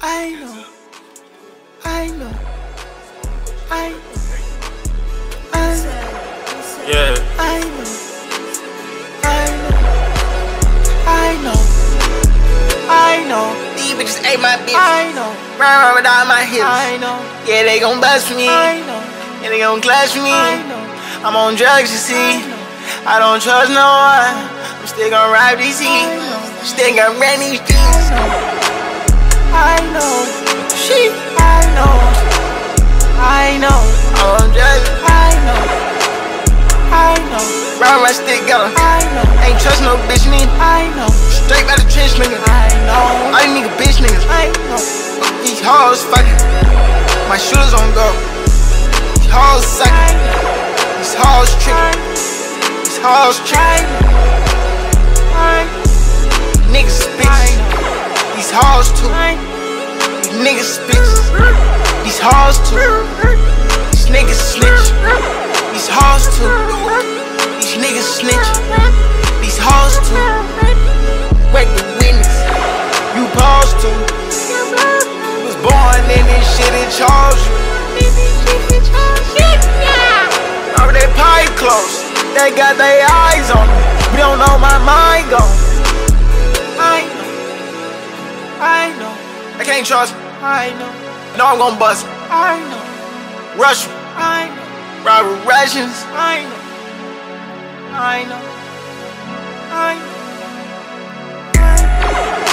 I know, I know, I know, Yeah. I know, I know, I know, I know. These bitches ate my bitch. I know, Run without my hips. I know, Yeah, they gon' bust me. I know, Yeah, they gon' clutch me. I know, I'm on drugs, you see. I know, I don't trust no one. I'm still gon' ride these heat. Still gon' run these streets. I know, she, I know, I know, I'm on drugs. I know, I know, Ride my stick, got I know, Ain't trust no bitch, nigga. I know, Straight by the trench, nigga. I know, All these nigga bitch niggas. I know, These hoes fucking. My shooters on go. These hoes sucking. These hoes tricking. These hoes tricking. Niggas bitches. These hoes too. These niggas bitches. These hoes too. These niggas snitch. These hoes too. These niggas snitch. These hoes too. Wake the witness. You paused to. You was born in this shit, it chose you. Over that pipe close. They got their eyes on me. We don't know my mind gone. I know, I know, I can't trust me. I know, I know I'm gon' bust me. I know, Rush me. I know, Ride with Russians. I know, I know, I know, I know.